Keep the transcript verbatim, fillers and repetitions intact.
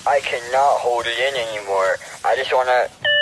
I cannot hold it in anymore. I just wanna...